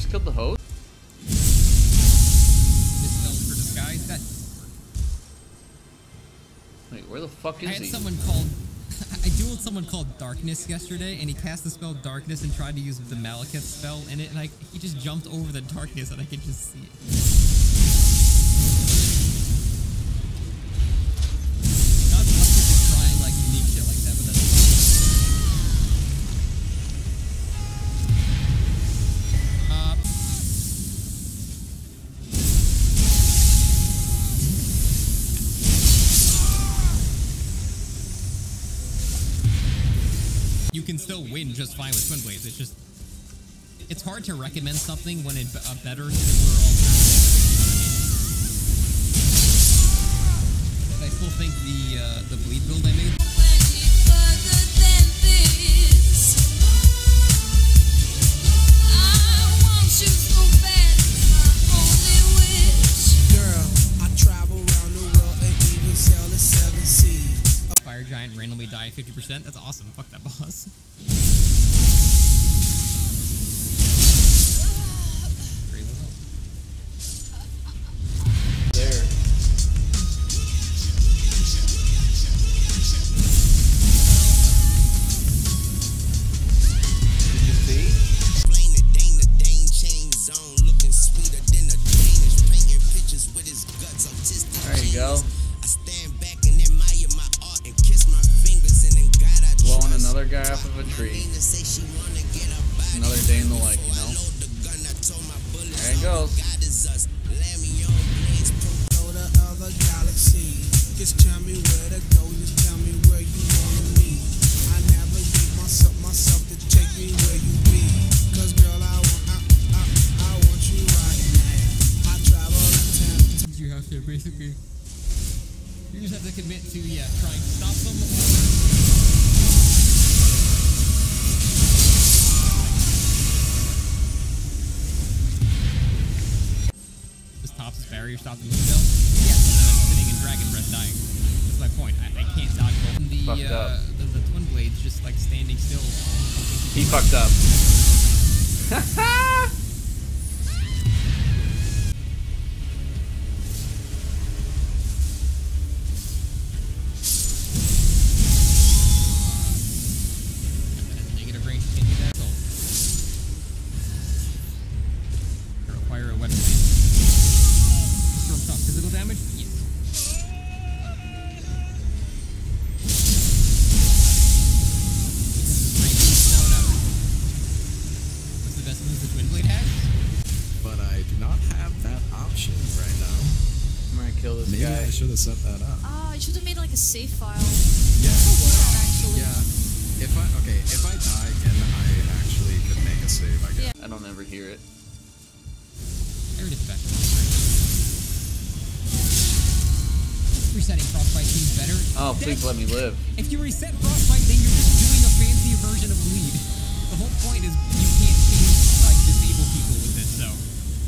just killed the host? Dispel for disguise. That. Wait, where the fuck is I had he? someone called. I dueled someone called Darkness yesterday, and he cast the spell Darkness and tried to use the Malekith spell in it, and he just jumped over the darkness, and I could just see it. Not much of trying like unique shit like that, but that's. You can still win just fine with Twin Blades. It's hard to recommend something when a better similar alternative. I still think the bleed build I made. Fire Giant randomly die 50%. That's awesome. Fuck that boss. There. Did you see? There you go. Blowing another guy off of a tree. Another day in the life, you know? There it goes. Just tell me where to go, just tell me where you wanna meet. I never give myself to take me where you be. Cause girl, I want you right now. I travel the town. You have to basically. You just have to commit to trying to stop them. This tops barrier stop the move though. Yeah, so then I'm sitting in Dragon Breath dying. That's my point. I can't dodge both. And the Twin Blades just like standing still. He fucked up. Negative range, can't do that. So, require a weapon. Storm talk physical damage? Yes. What's the best move the Twin Blade has? But I do not have that option right now. I'm gonna kill this Maybe guy. I should have set that up. Oh, you should have made like a save file. Yeah, Actually. yeah. If I die again, I actually could make a save, I guess. Yeah. I don't ever hear it. I read it back. Resetting Frostbite seems better. Oh, please let me live. If you reset Frostbite, then you're just doing a fancy version of bleed. The whole point is you can't change, like, disable people with it, so.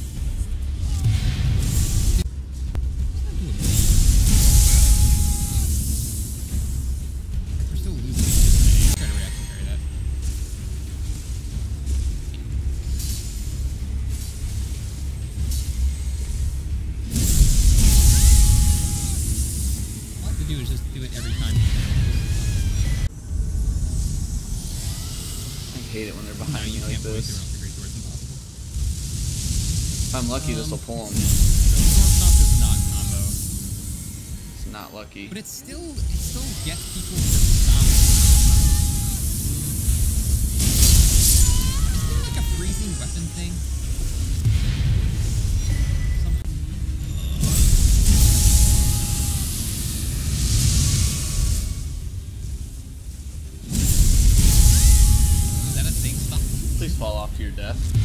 We're still losing it. Try to reaction carry that. All I have to do is just do it every time. I hate it when they're behind me like can't play this. through the Great Sword, it's impossible. If I'm lucky, this will pull him. Stormstomp is not combo, It's not lucky. but it still gets people to stop. Is there like a freezing weapon thing? Is that a thing? Stop. Please fall off to your death.